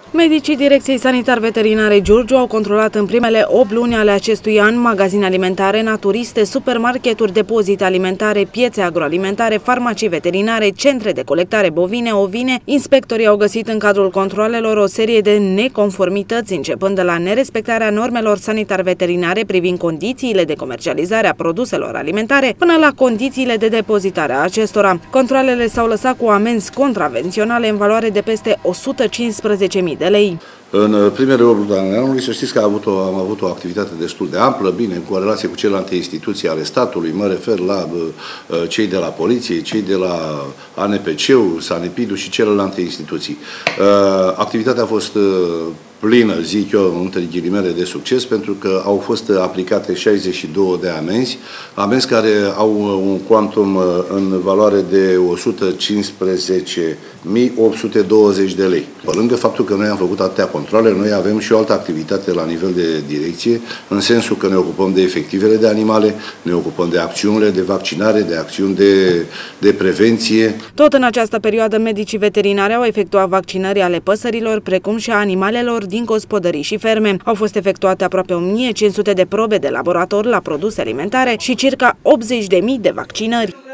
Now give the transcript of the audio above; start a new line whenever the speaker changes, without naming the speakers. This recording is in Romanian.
Medicii Direcției Sanitar-Veterinare Giurgiu au controlat în primele 8 luni ale acestui an magazine alimentare, naturiste, supermarketuri, depozite alimentare, piețe agroalimentare, farmacii veterinare, centre de colectare bovine, ovine. Inspectorii au găsit în cadrul controalelor o serie de neconformități, începând de la nerespectarea normelor sanitar-veterinare privind condițiile de comercializare a produselor alimentare, până la condițiile de depozitare a acestora. Controalele s-au lăsat cu amenzi contravenționale în valoare de peste 115.000 de lei.
În primele 8 luni ale anului, să știți că am avut o activitate destul de amplă, bine, în corelație cu celelalte instituții ale statului, mă refer la cei de la poliție, cei de la ANPC-ul, Sanepidul și celelalte instituții. Activitatea a fost plină, zic eu, între ghilimele, de succes, pentru că au fost aplicate 62 de amenzi care au un quantum în valoare de 115.820 de lei. Pe lângă faptul că noi am făcut atâtea controle, noi avem și o altă activitate la nivel de direcție, în sensul că ne ocupăm de efectivele de animale, ne ocupăm de acțiunile de vaccinare, de acțiuni de prevenție.
Tot în această perioadă, medicii veterinari au efectuat vaccinări ale păsărilor, precum și a animalelor din gospodării și ferme. Au fost efectuate aproape 1500 de probe de laborator la produse alimentare și circa 80.000 de vaccinări.